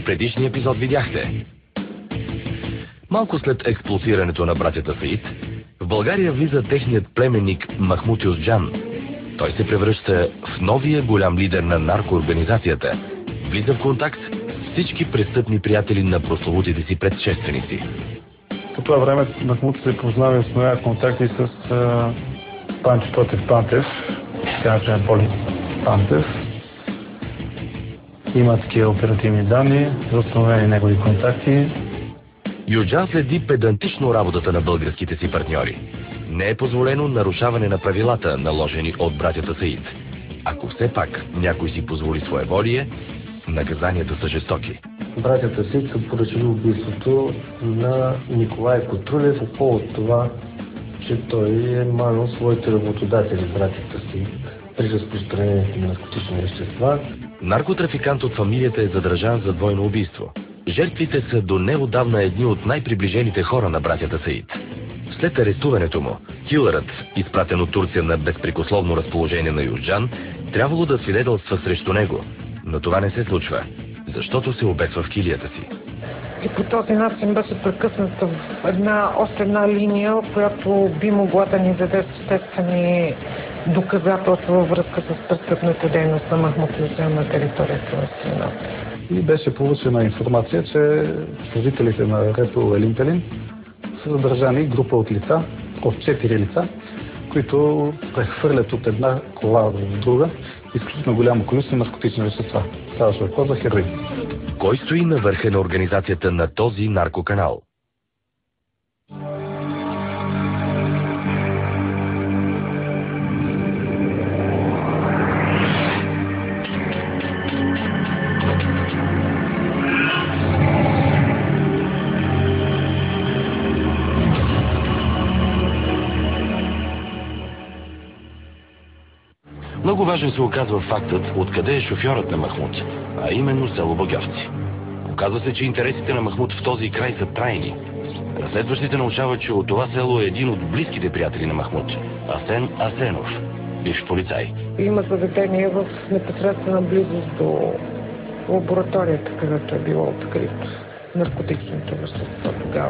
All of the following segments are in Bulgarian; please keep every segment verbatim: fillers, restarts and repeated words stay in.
предишния епизод видяхте. Малко след експлоатирането на братята Саид, в България влиза техният племенник Махмуд Юзджан. Той се превръща в новия голям лидер на наркоорганизацията. Влиза в контакт с всички престъпни приятели на прословутите си предшественици. По това време Махмуд се познава и установява контакти с uh, Панчо Тотев Пантев, казва Боли Пантев. Има такива оперативни данни за установени негови контакти. Юзджан следи педантично работата на българските си партньори. Не е позволено нарушаване на правилата, наложени от братята Саид. Ако все пак някой си позволи своеволие, наказанията са жестоки. Братята Саид са поръчали убийството на Николай Котрулев по повод това, че той е манил своите работодатели, братята Саид, при разпространението на наркотични вещества. Наркотрафикант от фамилията е задържан за двойно убийство. Жертвите са до неотдавна едни от най-приближените хора на братята Саид. След арестуването му, килърът, изпратен от Турция на безпрекословно разположение на Юзджан, трябвало да свидетелства срещу него. Но това не се случва, защото се обесва в килията си. И по този начин беше прекъсната в една, още една линия, която би могла да ни даде съществени доказателства във връзка с престъпната дейност на Махмуд Юзджан на територията на страната. И беше получена информация, че служителите на РПУ Елин са задържани група от лица, от четири лица, които прехвърлят от една кола в друга изключително голямо количество наркотични вещества. Ставаше въпрос за хероин. Кой стои на върха на организацията на този наркоканал? Много важен се оказва фактът, откъде е шофьорът на Махмуд, а именно село Богьовци. Оказва се, че интересите на Махмуд в този край са трайни. Разследващите научават, че от това село е един от близките приятели на Махмуд, Асен Асенов, бивш полицай. Има заведение в непосредствена близост до лабораторията, където е било открит наркотичното вещество тогава.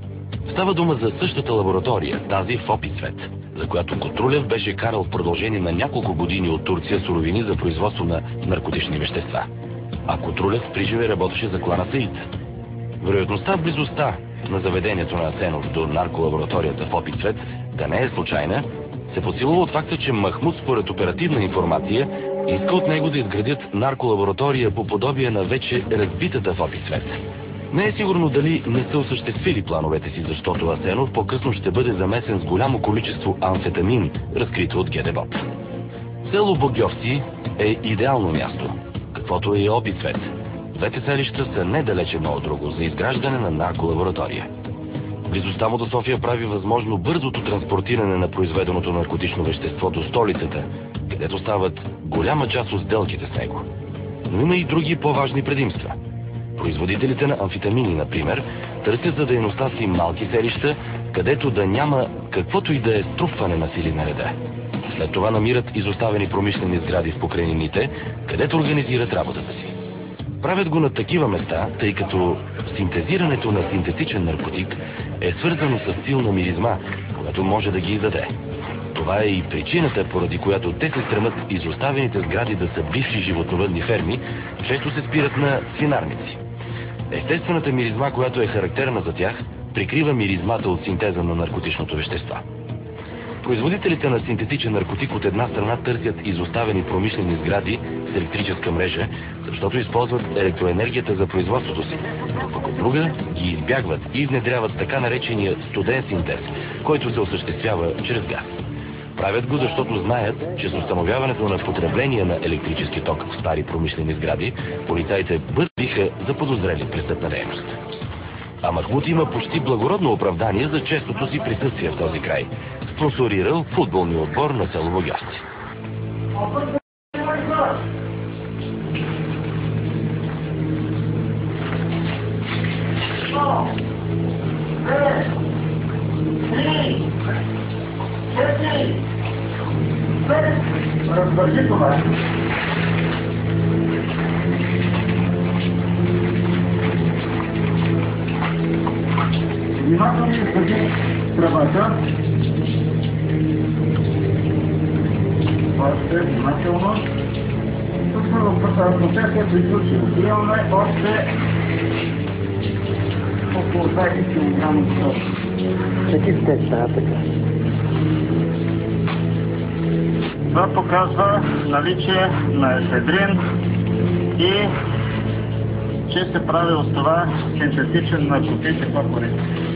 Става дума за същата лаборатория, тази в Опицвет, за която Котрулев беше карал в продължение на няколко години от Турция суровини за производство на наркотични вещества. А Котрулев приживе работеше за клана Саид. Вероятността в близостта на заведението на Асенов до нарколабораторията в Опицвет да не е случайна, се подсилва от факта, че Махмуд според оперативна информация иска от него да изградят нарколаборатория по подобие на вече разбитата в Опицвет. Не е сигурно дали не са осъществили плановете си, защото Асенов по-късно ще бъде замесен с голямо количество амфетамин, разкрито от ГДБОП. Село Богьовци е идеално място, каквото е и Опицвет. Двете селища са недалеч едно от друго за изграждане на нарколаборатория. Близостта му до София прави възможно бързото транспортиране на произведеното наркотично вещество до столицата, където стават голяма част от сделките с него. Но има и други по-важни предимства. Производителите на амфетамини, например, търсят за дейността си малки селища, където да няма каквото и да е струпване на сили на реда. След това намират изоставени промишлени сгради в покрайнините, където организират работата си. Правят го на такива места, тъй като синтезирането на синтетичен наркотик е свързано с силна миризма, която може да ги издаде. Това е и причината, поради която те се стремат изоставените сгради да са бивши животновъдни ферми, често се спират на свинарници. Естествената миризма, която е характерна за тях, прикрива миризмата от синтеза на наркотичното вещество. Производителите на синтетичен наркотик от една страна търсят изоставени промишлени сгради с електрическа мрежа, защото използват електроенергията за производството си, пък от друга ги избягват и внедряват така наречения студен синтез, който се осъществява чрез газ. Правят го, защото знаят, че с установяването на потребление на електрически ток в стари промишлени сгради, полицаите бързо биха заподозрели престъпна дейност. А Махмуд има почти благородно оправдание за честото си присъствие в този край. Спонсорирал футболния отбор на село Богьовци. Внимателно следи правата. Още внимателно. Първо процесът приключи. Имаме още около двайсет килограма сок. Какви сте сега така? Това показва наличие на ефедрин и че се прави от това синтетичен наркотичен факторит.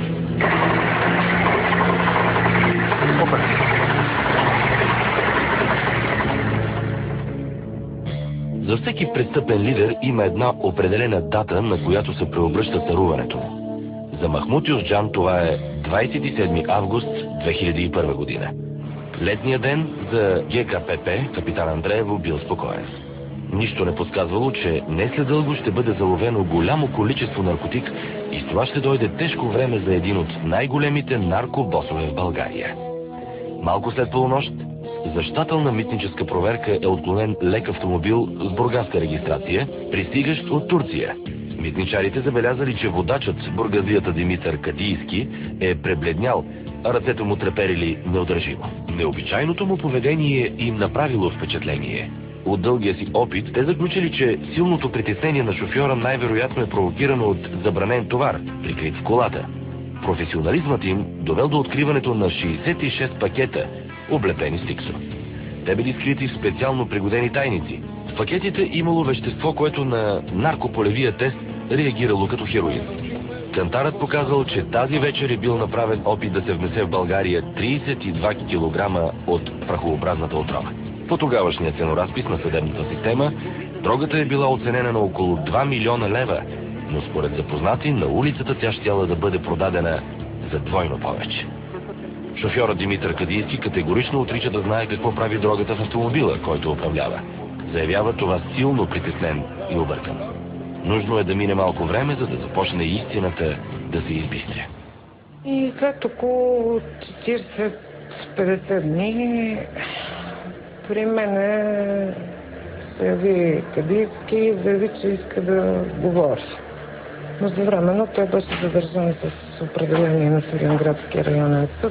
За всеки престъпен лидер има една определена дата, на която се преобръща царуването му. За Махмуд Юсджан това е двайсет и седми август две хиляди и първа година. Летният ден за Ге Ка Пе Пе капитан Андреево бил спокоен. Нищо не подсказвало, че не след дълго ще бъде заловено голямо количество наркотик и с това ще дойде тежко време за един от най-големите наркобосове в България. Малко след полунощ, за щателна митническа проверка е отклонен лек автомобил с бургаска регистрация, пристигащ от Турция. Митничарите забелязали, че водачът, бургазията Димитър Кадийски, е пребледнял, а ръцете му треперили неудържимо. Необичайното му поведение им направило впечатление. От дългия си опит те заключили, че силното притеснение на шофьора най-вероятно е провокирано от забранен товар, прикрит в колата. Професионализмът им довел до откриването на шейсет и шест пакета, облепени с тиксо. Те били скрити в специално пригодени тайници. В пакетите имало вещество, което на наркополевия тест реагирало като хероин. Кантарът показал, че тази вечер е бил направен опит да се внесе в България трийсет и два килограма от прахообразната отрова. По тогавашния ценоразпис на съдебната система, дрогата е била оценена на около два милиона лева, но според запознати на улицата тя щяла да бъде продадена за двойно повече. Шофьорът Димитър Кадийски категорично отрича да знае какво прави дрогата в автомобила, който управлява. Заявява това силно притеснен и объркан. Нужно е да мине малко време, за да започне истината да се избистря. И след около четирийсет до петдесет дни при мене се яви Кадийски и заяви, че иска да говори. Междувременно той беше задържан с определение на Свиленградския районен съд.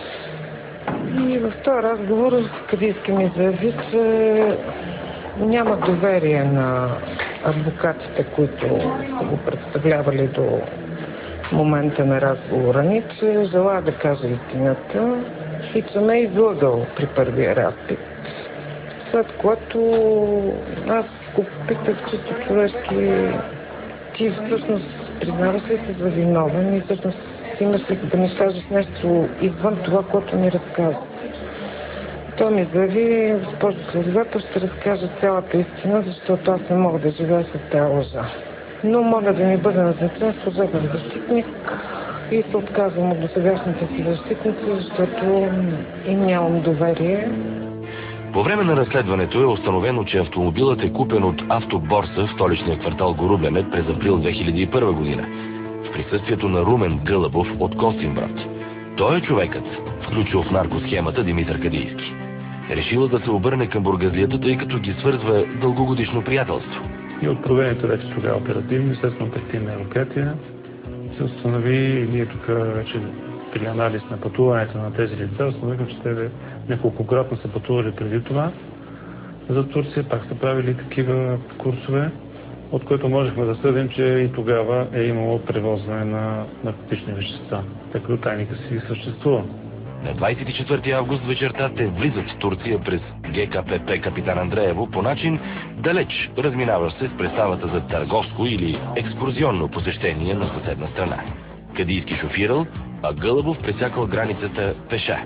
И в този разговор Кадийски ми заяви, че няма доверие на адвокатите, които са го представлявали до момента на разговора ни, че желая да кажа истината и че ме е излъгал при първия разпит. След което аз го попитах чисто човешки: ти всъщност признаваш ли се за виновен и всъщност имаш ли да ми кажеш нещо извън това, което ми разказва? Той ми заяви: госпожо следовател, ще разкажа цялата истина, защото аз не мога да живея с тази лъжа. Но моля да ми бъде назначен служебен защитник и се отказвам от досегашните си защитници, защото им нямам доверие. По време на разследването е установено, че автомобилът е купен от автоборса в столичния квартал Горубенет през април две хиляди и първа година, в присъствието на Румен Гълъбов от Костинброд. Той е човекът, включил в наркосхемата Димитър Кадийски. Решила да се обърне към бургазлията, тъй като ги свързва дългогодишно приятелство. И от проведените вече тогава оперативни, естествено петте мероприятия, се установи, и ние тук вече при анализ на пътуването на тези лица, установихме, че те неколкократно са пътували преди това за Турция, пак са правили такива курсове, от което можехме да съдим, че и тогава е имало превозване на наркотични вещества, тъй като тайника си съществува. На двайсет и четвърти август вечерта те влизат в Турция през Ге Ка Пе Пе капитан Андреево по начин далеч разминаващ се с представата за търговско или екскурзионно посещение на съседна страна. Кадийски шофирал, а Гълъбов пресякал границата пеша.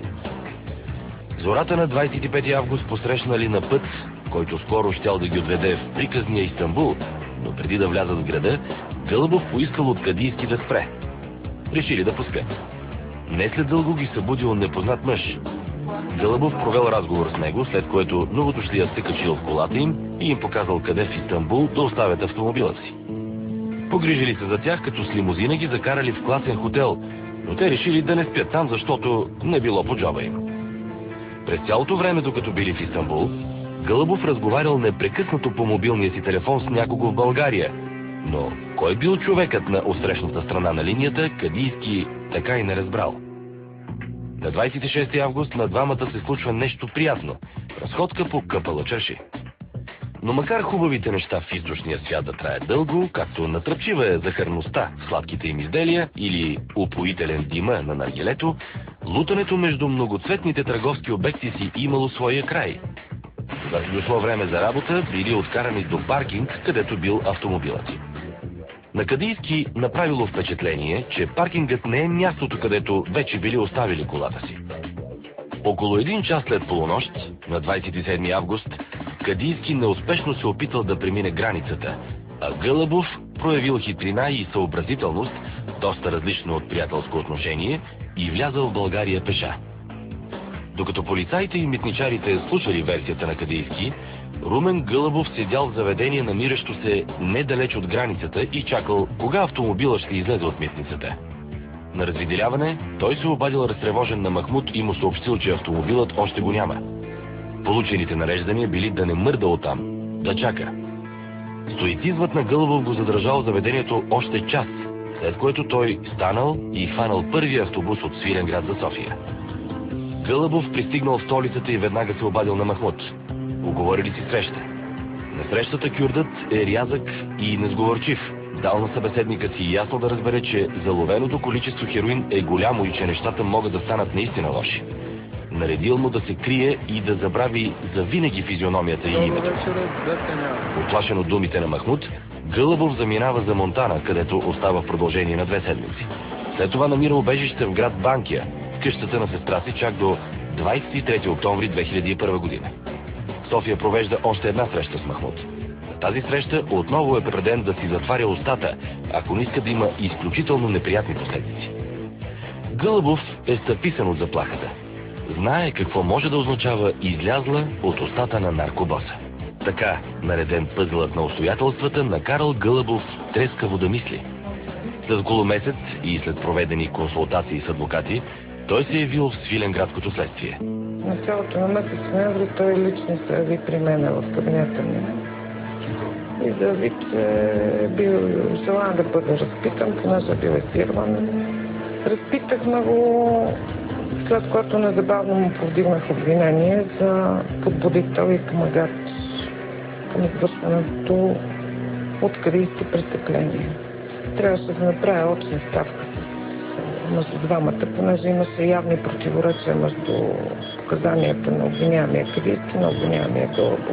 Зората на двайсет и пети август посрещнали на път, който скоро щял да ги отведе в приказния Истанбул, но преди да влязат в града, Гълъбов поискал от Кадийски да спре. Решили да поспят. Не след дълго ги събудил непознат мъж. Гълъбов провел разговор с него, след което новодошлият се качил в колата им и им показал къде в Истанбул да оставят автомобила си. Погрижили се за тях, като с лимузина ги закарали в класен хотел, но те решили да не спят там, защото не било по джоба им. През цялото време, докато били в Истанбул, Гълъбов разговарял непрекъснато по мобилния си телефон с някого в България, Но кой бил човекът на отсрещната страна на линията, Кадийски така и не разбрал. На двадесет и шести август на двамата се случва нещо приятно – разходка по къпала чарши. Но макар хубавите неща в източния свят да траят дълго, както натръпчива е захарността в сладките им изделия или упоителен дима на наргилето, лутането между многоцветните търговски обекти си имало своя край. Когато дошло време за работа, били откарани до паркинг, където бил автомобилът си. На Кадийски направило впечатление, че паркингът не е мястото, където вече били оставили колата си. Около един час след полунощ, на двадесет и седми август, Кадийски неуспешно се опитал да премине границата, а Гълъбов проявил хитрина и съобразителност, доста различно от приятелско отношение, и влязъл в България пеша. Докато полицаите и митничарите слушали версията на Кадийски, Румен Гълъбов седял в заведение, намиращо се недалеч от границата, и чакал кога автомобила ще излезе от митницата. На развиделяване той се обадил разтревожен на Махмуд и му съобщил, че автомобилът още го няма. Получените нареждания били да не мърда оттам, да чака. Стоицизмът на Гълъбов го задържал в заведението още час, след което той станал и хванал първия автобус от Свиленград за София. Гълъбов пристигнал в столицата и веднага се обадил на Махмуд. Уговорили си среща. На срещата кюрдът е рязък и несговорчив. Дал на събеседника си ясно да разбере, че заловеното количество хероин е голямо и че нещата могат да станат наистина лоши. Наредил му да се крие и да забрави завинаги физиономията и името. Оплашен от думите на Махмуд, Гълъбов заминава за Монтана, където остава в продължение на две седмици. След това намира убежище в град Банкия, в къщата на сестра си, чак до двадесет и трети октомври две хиляди и първа година. София провежда още една среща с Махмуд. На тази среща отново е преден да си затваря устата, ако не иска да има изключително неприятни последици. Гълъбов е стъписан от заплахата. Знае какво може да означава излязла от устата на наркобоса. Така, нареден пъзълът на обстоятелствата, накарал Гълъбов трескаво да мисли. След около месец и след проведени консултации с адвокати, той се е явил в Свиленградското следствие. Началото на месец ноември той лично се яви при мен в кабинета ми и заяви, че е бил желан да бъде разпитан, понеже бил естирван. Разпитахме го, след което незабавно му повдигнах обвинение за подбудител и помагач към извършването от кадийски престъпления. Трябваше да направя очна ставка между двамата, понеже имаше явни противоречия между показанията на обвиняемия Кадийски и на обвиняемия Гълъбов.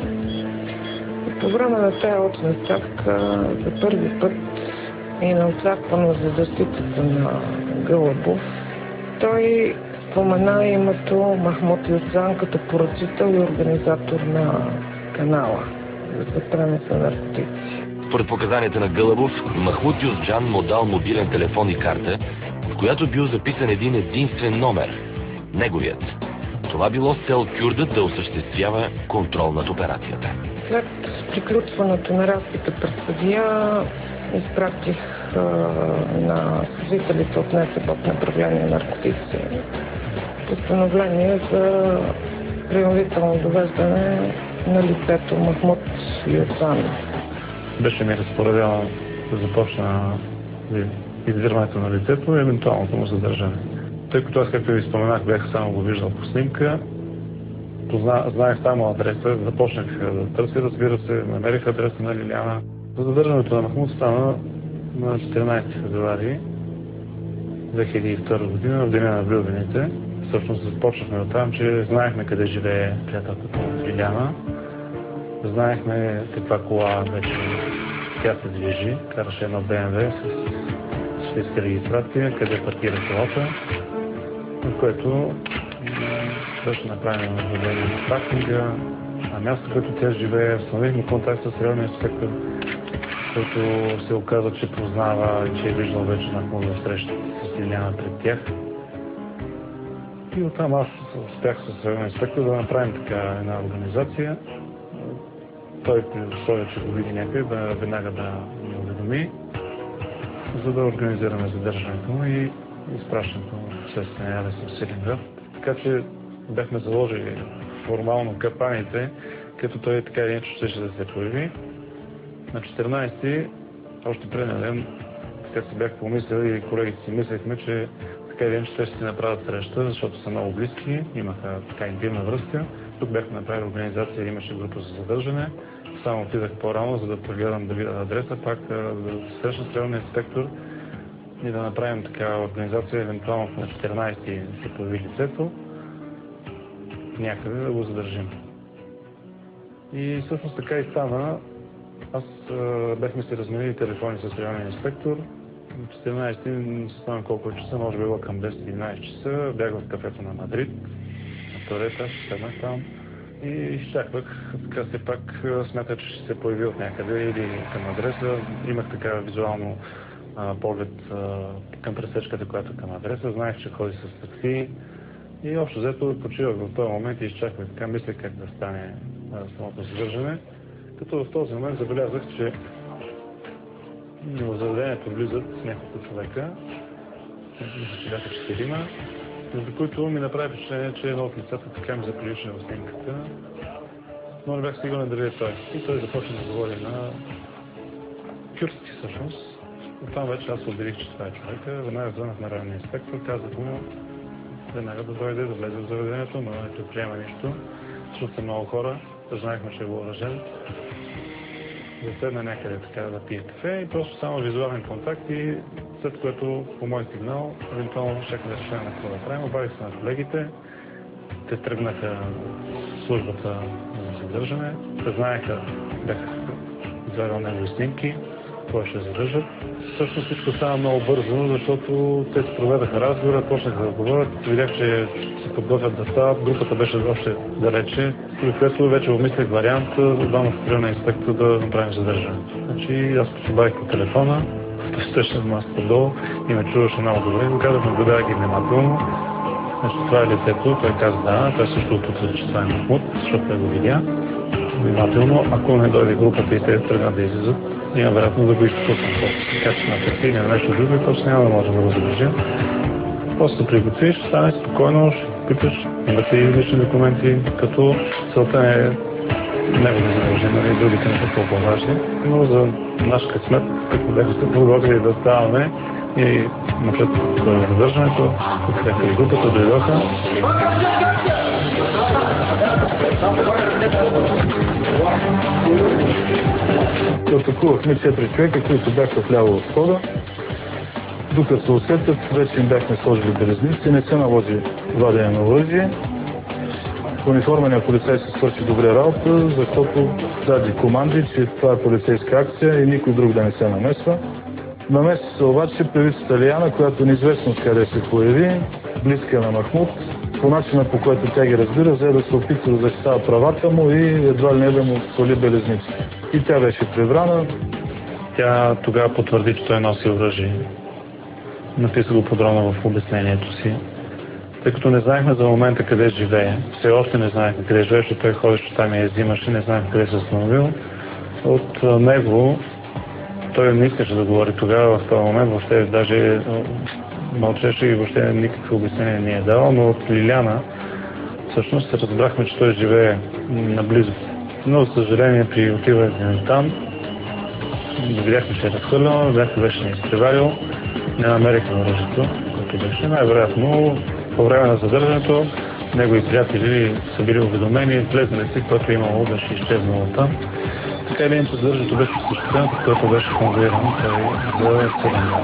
И по време на тази очна ставка за първи път и неочаквано за защитата на Гълъбов, той спомена името Махмуд Юсджан като поръчител и организатор на канала за пренос на наркотици. Според показанията на Гълъбов, Махмуд Юсджан му дал мобилен телефон и карта, в която бил записан един единствен номер – неговият. Това било с цел кюрдът да осъществява контрол над операцията. След приключването на разпита пред съдия, изпратих а, на служителите от НСБ в направление наркотици постановление за принудително довеждане на лицето Махмуд Юсджан. Беше ми разпоредено да започна издирването на лицето и евентуалното му задържане. Тъй като аз, както ви споменах, бях само го виждал по снимка, позна, знаех само адреса, започнах да търся, разбира се, намерих адреса на Лиляна. За задържането на Махмуд стана на четиринадесети февруари две хиляди и втора година, в деня на влюбените. Всъщност започнахме от там, че знаехме къде живее приятелката Лиляна. Знаехме каква кола вече тя се движи, караше едно Б М В с швейцарска регистрация, къде паркира колата, в което беше направено наблюдение на паркинга, на място, което тя живее. Установихме контакт с районния инспектор, който се оказа, че познава и че е виждал вече на хубава среща с Лиляна пред тях. И оттам аз успях с районния инспектор да направим така една организация. Той при условие, че го види някъде, да веднага да ни уведоми, за да организираме задържането му и изпращането в следствения арест в Свиленград. Така че бяхме заложили формално капаните, като той така или иначе ще да се появи. На четиринадесети още предния ден така си бях помислил и колегите си мислехме, че така един ще ще си направят среща, защото са много близки, имаха така интимна връзка. Тук бяхме направили организация, имаше група за задържане. Само отидах по-рано, за да прегледам да видя адреса, пак да се срещна с районния инспектор и да направим така организация, евентуално на четиринайсети се появи лицето, някъде да го задържим. И всъщност така и стана. Аз а, бяхме си разменили телефони с районния инспектор. На четиринайсети, не се спомням колко е часа, може би било към десет единайсет часа. Бях в кафето на Мадрид, на туалета, седнах там и изчаквах. Така все пак смятах, че ще се появи от някъде или към адреса. Имах така визуално а, поглед а, към пресечката, която е към адреса. Знаех, че ходи с такси и общо взето почивах в този момент и изчаквах. Така мислех как да стане а, самото задържане. Като в този момент забелязах, че в заведението влизат няколко човека, мисля, че бяха четирима, между които ми направи впечатление, че едно от лицата така ми заприлича в снимката, но не бях сигурен дали е той. И той започна да говори на кюртски всъщност. Оттам вече аз отделих, че това е човека. Веднага звънах на районния инспектор, казах му веднага да дойде, да влезе в заведението, но не предприема нищо, защото са много хора, знаехме, че е въоръжен. Заседна някъде така да пие кафе и просто само визуален контакт и след което по мой сигнал евентуално щехме да решим на какво да правим. Обадих се на колегите, те тръгнаха службата за задържане, те знаеха, бяха извадил негови снимки, кой ще задържат. Всъщност всичко стана много бързо, защото те се проведаха разговора, почнаха да говорят, видях, че се подготвят да стават, групата беше още далече, при което вече обмислях вариант да дам в районния инспектор да направим задържането. Значи аз пособавих по телефона, той стоеше на масата долу и ме чуваше много добре, го казах, наблюдавах ги внимателно. Значи това е лицето, той каза да, той също отутва, че това е Махмуд, защото той го видя. Внимателно, ако не дойде групата и те тръгнат да излизат, има вероятно да го изпуснат. Така че на такси или на нещо друго и просто няма да може да го задържим. После се приготвиш, стане спокойно, ще питаш, имате и лични документи, като целта е него да задържим, нали, другите не са толкова важни. Но за наш късмет, като бяха се подготвили да ставаме и напред до задържането, подкрепя и групата, дойдоха. Атакувахме четири човека, които бяха вляво от входа. Докато се усетят, вече им бяхме сложили белезници, не се наложи вадене на оръжие. Униформеният полицай се свърши добре работа, защото даде команди, че това е полицейска акция и никой друг да не се намесва. Намеси се обаче певицата Лияна, която неизвестно къде се появи, близка на Махмуд. По начина, по който тя ги разбира, взе да се опита да защитава правата му и едва ли не да му соли белезници. И тя беше прибрана. Тя тогава потвърди, че той носи оръжие. Написа го подробно в обяснението си. Тъй като не знаехме за момента къде живее, все още не знаехме къде живее, защото той ходеше там и я взимаше, не знаехме къде се установил. От него той не искаше да говори тогава в този момент, въобще даже мълчеше и въобще никакво обяснение не е дал, но от Лиляна всъщност се разбрахме, че той живее наблизо. Но, за съжаление, при отиването там, видяхме, че е разхвърляно, бяха беше не изпреварил, не намерихме оръжието, което беше. Най-вероятно, по време на задържането, негови приятели са били уведомени, влезнали си, което е имало, беше изчезнало там. Така или иначе задържането беше осъществено, което беше конвоирано за съдържане.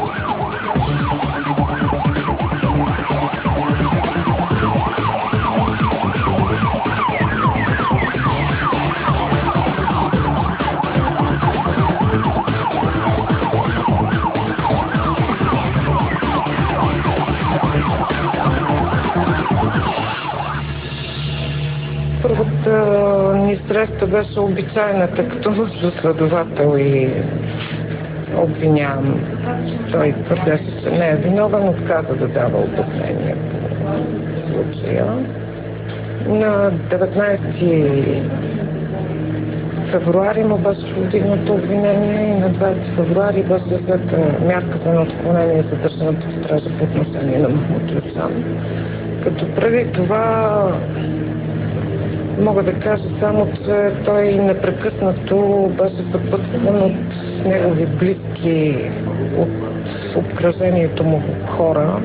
Първата ни среща беше обичайна, тъй като между следовател и обвинявам. Той твърдеше, че не е виновен, отказа да дава обяснение по случая. На деветнайсети февруари му беше повдигнато обвинение и на двайсети февруари беше взета мярката на отклонение за държаната в стража по отношение на Махмуд Люцан. Като преди това Мога да кажа само, че той непрекъснато беше съпътстван от негови близки, от обкръжението му хора,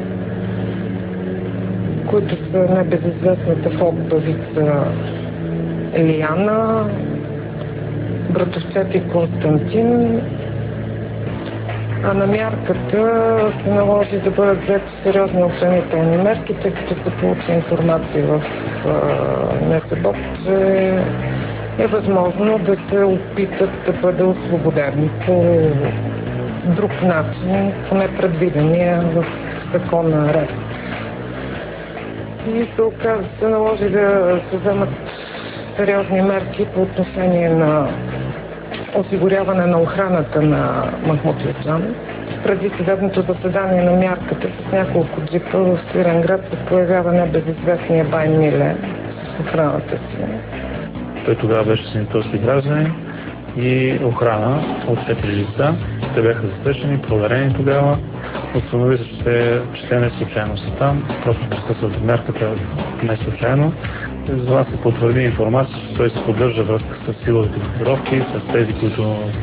които са небезизвестната фолк-певица Елияна, братовчет и Константин. А на мярката се наложи да бъдат взети сериозни охранителни мерки, тъй като се получи информация в НСБОП, че е възможно да се опитат да бъде освободени по друг начин, поне предвидения в закона ред. И се оказа, се наложи да се вземат сериозни мерки по отношение на осигуряване на охраната на Махмуд Юсджан. Преди съдебното заседание на мярката с няколко джипа в Свиленград се появява небезизвестния Байн Миле с охраната си. Той тогава беше с турски граждани и охрана от четири лица. Те бяха засечени, проверени тогава. Установи се, че те, че те не случайно са там, просто присъстват в мярката не случайно. За това се потвърди информация, че той се поддържа връзка с силовите групировки, с тези, които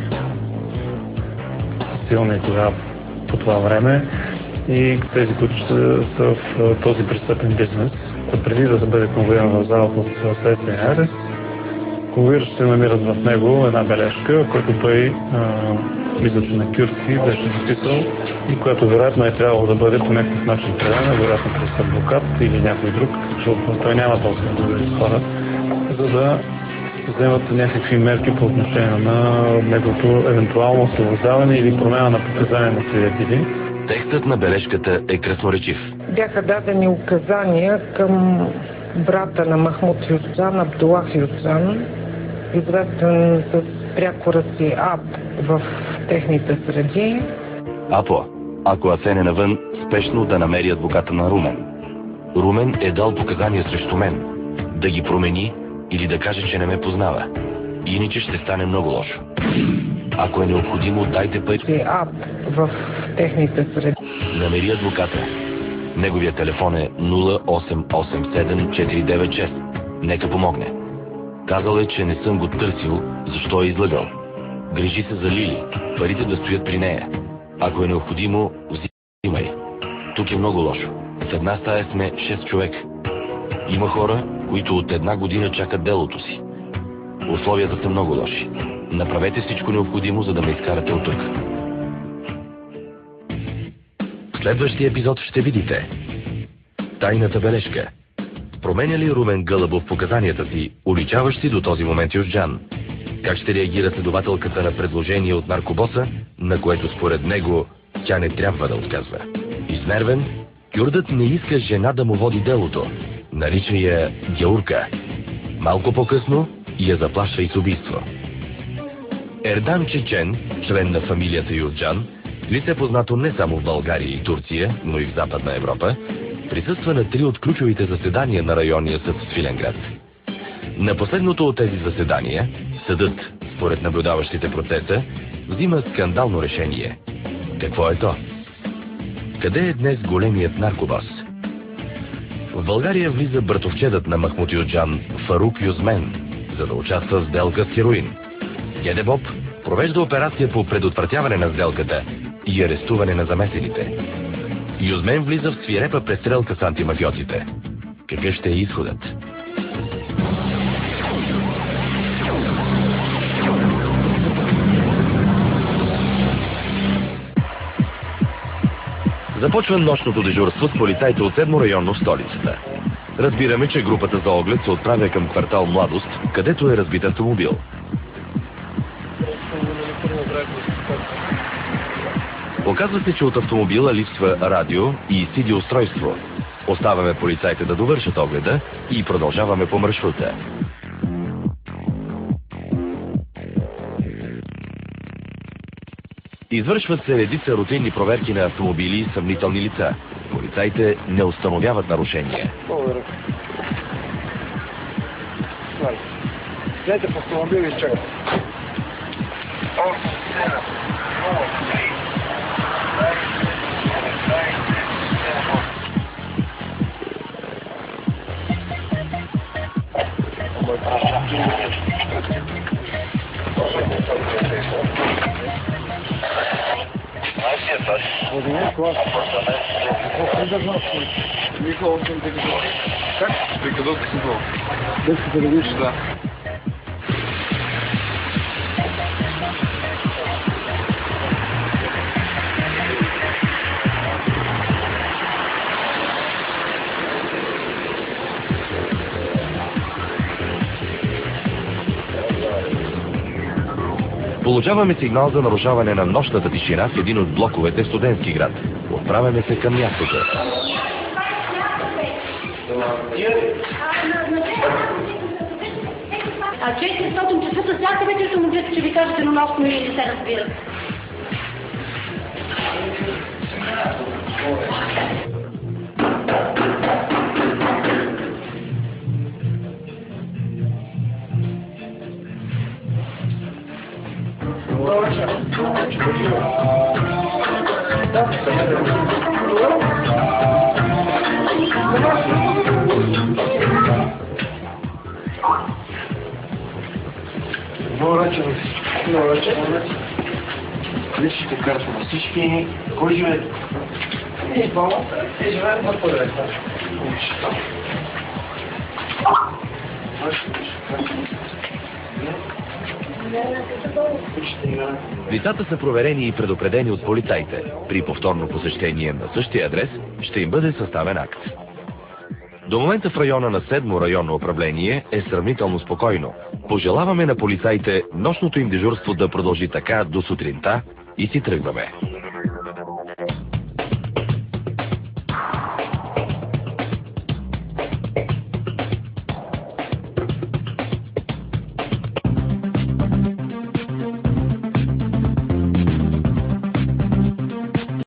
са силни тогава по това време и тези, които са, са в този престъпен бизнес. Преди да се бъде конвоиран в зала под следствен арест, конвоиращите намират в него една бележка, която той мисля, че на кюртски беше написал и която вероятно е трябвало да бъде по някакъв начин предана, вероятно през адвокат или някой друг, защото той няма толкова добри хора, за да вземат някакви мерки по отношение на неговото евентуално освобождаване или промяна на показания на свидетели. Текстът на бележката е красноречив. Бяха дадени указания към брата на Махмуд Юсджан, Абдулах Юсджан, известен с прякора си Аб в техните среди. Апо, ако Асен е навън, спешно да намери адвоката на Румен. Румен е дал показания срещу мен. Да ги промени или да каже, че не ме познава. Иначе ще стане много лошо. Ако е необходимо, дайте пари. Аб в техните среди. Намери адвоката. Неговия телефон е нула осем осем седем четири девет шест. Нека помогне. Казал е, че не съм го търсил, защо е излъгал. Грижи се за Лили. Парите да стоят при нея. Ако е необходимо, взимай. Тук е много лошо. В една стая сме шест човека. Има хора, които от една година чакат делото си. Условията са много лоши. Направете всичко необходимо, за да ме изкарате от тук. В следващия епизод ще видите тайната бележка. Променя ли Румен Гълъбов показанията си, уличаващи до този момент Юсджан? Как ще реагира следователката на предложение от наркобоса, на което според него тя не трябва да отказва? Изнервен, кюрдът не иска жена да му води делото. Нарича я Геурка. Малко по-късно я заплашва и с убийство. Ердан Чечен, член на фамилията Юсджан, лице познато не само в България и Турция, но и в Западна Европа, присъства на три от ключовите заседания на районния съд в Свиленград. На последното от тези заседания, съдът, според наблюдаващите процеса, взима скандално решение. Какво е то? Къде е днес големият наркобос? В България влиза братовчедът на Махмуд Юсджан, Фарук Юзмен, за да участва в сделка с хероин. ГДБОП провежда операция по предотвратяване на сделката и арестуване на замесените. Юзмен влиза в свирепа престрелка с антимафиотите. Какъв ще е изходът? Започва нощното дежурство с полицайите от седмо районно в столицата. Разбираме, че групата за оглед се отправя към квартал Младост, където е разбит автомобил. Оказва се, че от автомобила липсва радио и си ди устройство. Оставяме полицайите да довършат огледа и продължаваме по маршрута. Извършват се редица рутинни проверки на автомобили и съмнителни лица. Полицайите не установяват нарушения. Благодаря. Слезте по автомобил и чакайте. Владимир клас. Какво придържа на свой? Никога съм те като. Как? При където си бил. Детската да видиш? Да. Получаваме сигнал за нарушаване на нощната тишина в един от блоковете в Студентски град. Отправяме се към мястото. А четиристотин часа всяка вечер съм момчета, че ви кажете на носно и не се разбира. Много ръчен, много ръчен. Личните карта на всички. Кой живее? И двамата. И живеем на първия. Лицата са проверени и предупредени от полицаите. При повторно посещение на същия адрес ще им бъде съставен акт. До момента в района на седмо районно управление е сравнително спокойно. Пожелаваме на полицаите нощното им дежурство да продължи така до сутринта и си тръгваме.